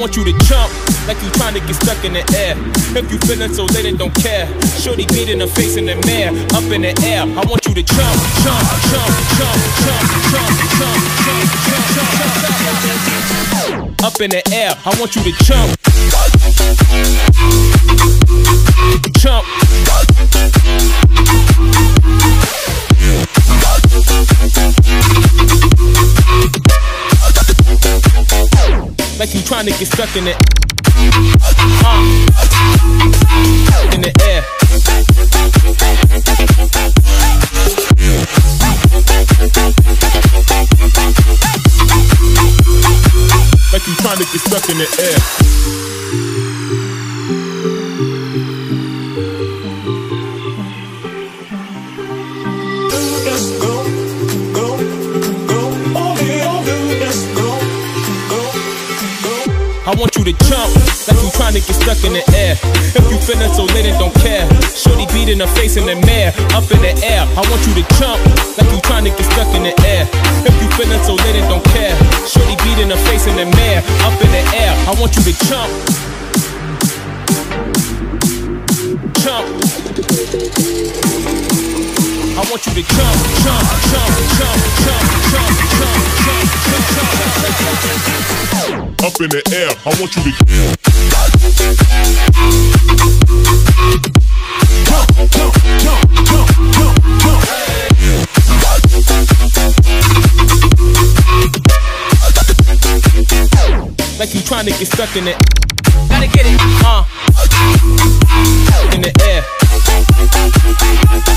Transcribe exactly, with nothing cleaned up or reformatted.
want you to jump like you trying to get stuck in the air. If you feeling so lit and don't care, shorty beat in the face in the mirror, up in the air. I want you to jump, jump, jump, jump, jump, jump, jump, jump, jump, jump, up in the air. I want you to jump, jump. Like you trying to get stuck in it. Uh, in the air. Like you trying to get stuck in the air. I want you to jump like you trying to get stuck in the air. If you feeling so lit and don't care, shorty beat in the face in the mirror, up in the air. I want you to jump like you trying to get stuck in the air. If you feeling so lit and don't care, shorty beat in the face in the mirror, up in the air. I want you to jump, jump. I want you to jump, jump, jump, jump, jump, jump, jump, jump, jump, jump. Up in the air, I want you to jump, jump, jump, jump, jump, jump. Like you trying to get stuck in it. Gotta get it, uh, in the air.